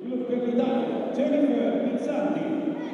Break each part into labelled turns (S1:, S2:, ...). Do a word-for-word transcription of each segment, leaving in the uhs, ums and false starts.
S1: Club per l'Italia, Jennifer Pizzanti.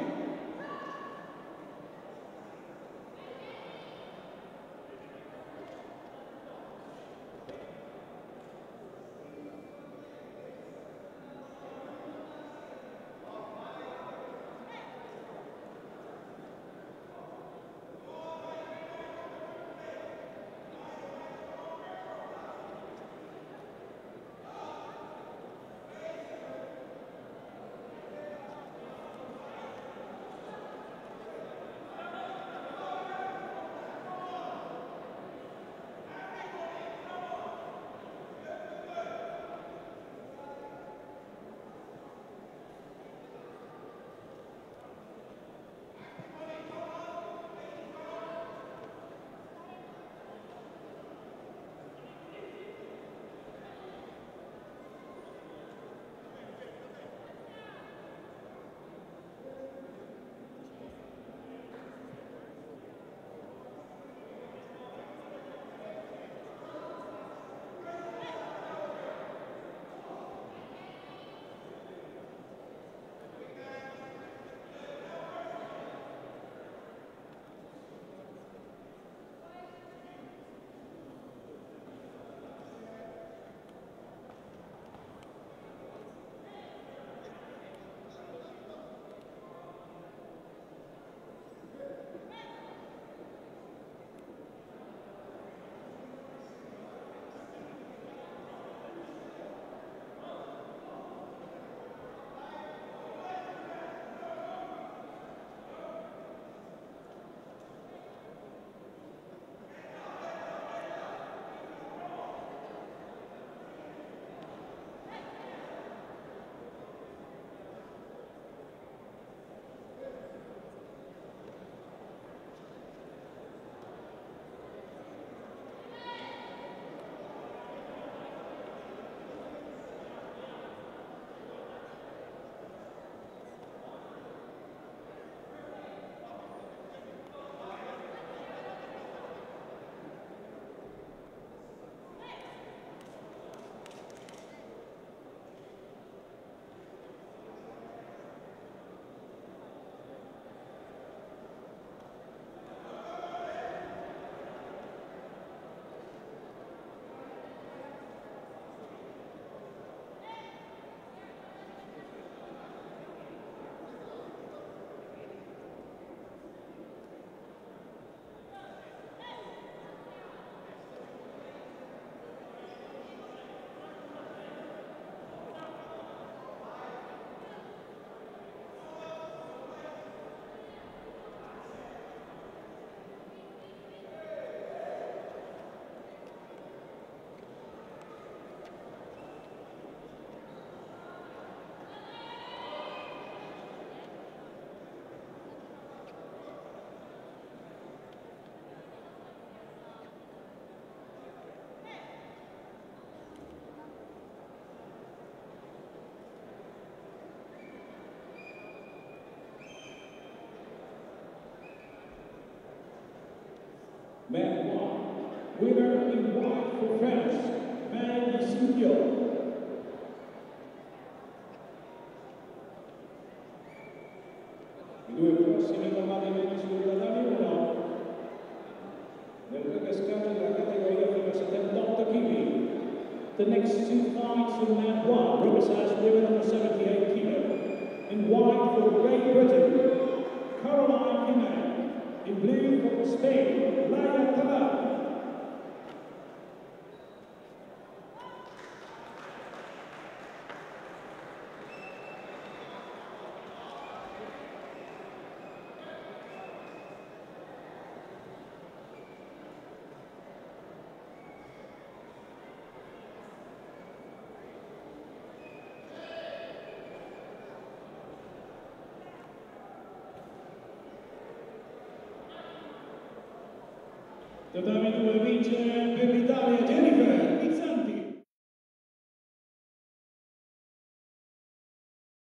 S1: Mat one, winner in white for France, Manny Sugno. I due prossimi combattimenti sul tatami uno nel recascaggio della categoria fino a settantotto chili. The next two fights in Mat one represents women under seventy-eight kilo. In white for Great Britain, Caroline Jimenez. In blue from Spain, Laia Tabar. Tatami due vince per l'Italia Jennifer Pizzanti.